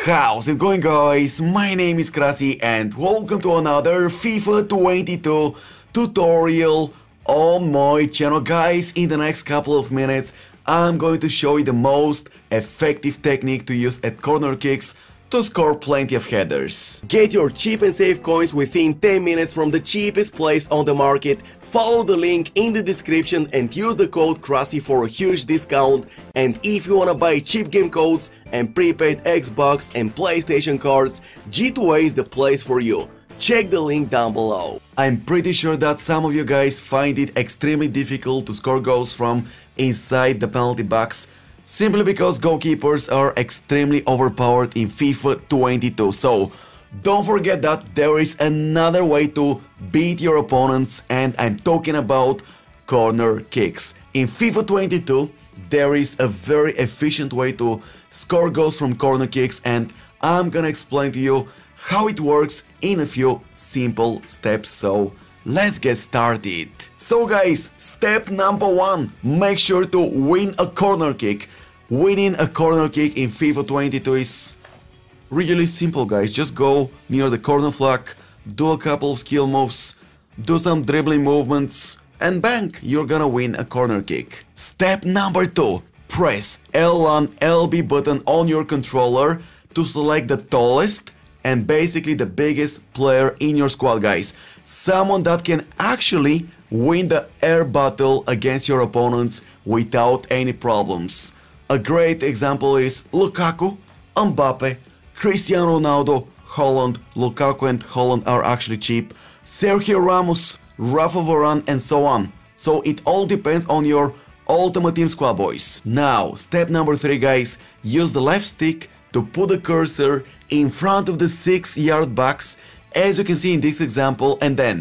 How's it going, guys? My name is Krasi and welcome to another FIFA 22 tutorial on my channel. Guys, in the next couple of minutes I'm going to show you the most effective technique to use at corner kicks to score plenty of headers. Get your cheap and safe coins within 10 minutes from the cheapest place on the market. Follow the link in the description and use the code KRASI for a huge discount. And if you wanna buy cheap game codes and prepaid Xbox and PlayStation cards, G2A is the place for you. Check the link down below. I'm pretty sure that some of you guys find it extremely difficult to score goals from inside the penalty box, simply because goalkeepers are extremely overpowered in FIFA 22. So don't forget that there is another way to beat your opponents, and I'm talking about corner kicks. In FIFA 22 there is a very efficient way to score goals from corner kicks, and I'm gonna explain to you how it works in a few simple steps. So let's get started. So guys, step number one, make sure to win a corner kick. Winning a corner kick in FIFA 22 is really simple, guys. Just go near the corner flag, do a couple of skill moves, do some dribbling movements, and bang, you're gonna win a corner kick. Step number two, press L1, LB button on your controller to select the tallest and basically the biggest player in your squad, guys. Someone that can actually win the air battle against your opponents without any problems. A great example is Lukaku, Mbappe, Cristiano Ronaldo, Haaland. Lukaku and Haaland are actually cheap, Sergio Ramos, Rafa Varane, and so on. So it all depends on your Ultimate Team squad, boys. Now, step number three, guys, use the left stick to put the cursor in front of the 6-yard box, as you can see in this example, and then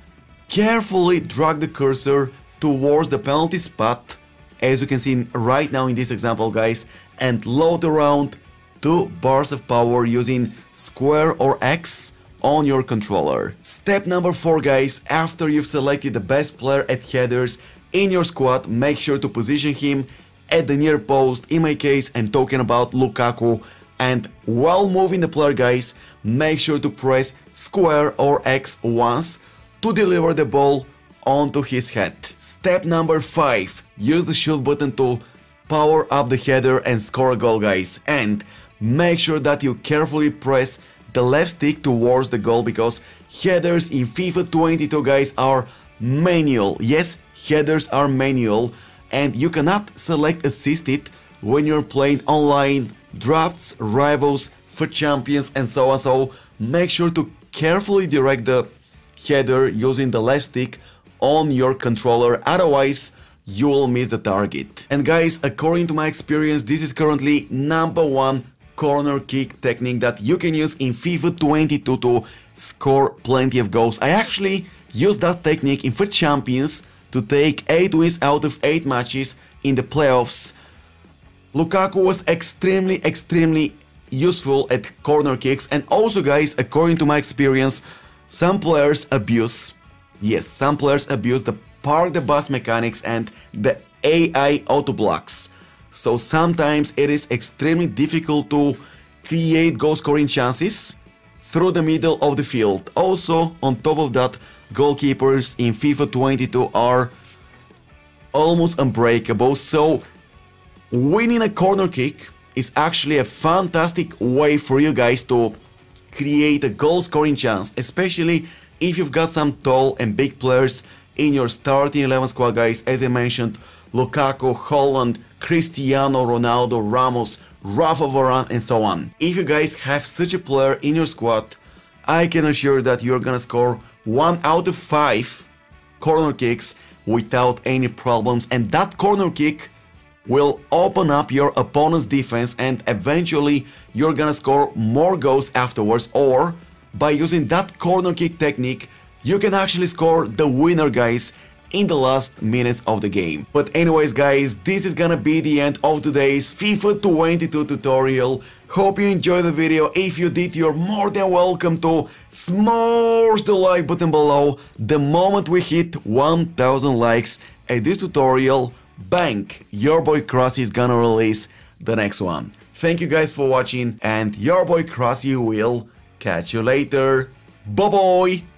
carefully drag the cursor towards the penalty spot, as you can see right now in this example, guys, and load around 2 bars of power using square or X on your controller. Step number four, guys, after you've selected the best player at headers in your squad, make sure to position him at the near post. In my case, I'm talking about Lukaku. And while moving the player, guys, make sure to press square or X once to deliver the ball onto his head. Step number five, use the shoot button to power up the header and score a goal, guys. And make sure that you carefully press the left stick towards the goal, because headers in FIFA 22, guys, are manual. Yes, headers are manual, and you cannot select assisted when you're playing online, drafts, rivals, FUT champions, and so on. So make sure to carefully direct the header using the left stick on your controller, otherwise you will miss the target. And guys, according to my experience, this is currently #1 corner kick technique that you can use in FIFA 22 to score plenty of goals. I actually used that technique in FUT champions to take 8 wins out of 8 matches in the playoffs. Lukaku was extremely useful at corner kicks. And also, guys, according to my experience, some players abuse the park the bus mechanics and the AI auto blocks. So sometimes it is extremely difficult to create goal scoring chances through the middle of the field. Also, on top of that, goalkeepers in FIFA 22 are almost unbreakable. So winning a corner kick is actually a fantastic way for you guys to create a goal scoring chance, especially if you've got some tall and big players in your starting 11 squad, guys. As I mentioned, Lukaku, Haaland, Cristiano Ronaldo, Ramos, Rafa Varane, and so on. If you guys have such a player in your squad, I can assure that you're gonna score 1 out of 5 corner kicks without any problems, and that corner kick will open up your opponent's defense, and eventually you're gonna score more goals afterwards. Or by using that corner kick technique, you can actually score the winner, guys, in the last minutes of the game. But anyways, guys, this is gonna be the end of today's FIFA 22 tutorial. Hope you enjoyed the video. If you did, you're more than welcome to smash the like button below. The moment we hit 1000 likes at this tutorial, bang, your boy Krasi is gonna release the next one. Thank you guys for watching, and your boy Krusty will catch you later. Bye bye!